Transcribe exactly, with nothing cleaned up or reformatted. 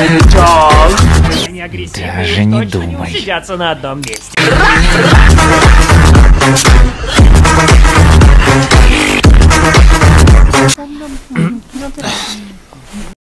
Они агрессивные, Даже не точно думай. не усидятся на одном месте.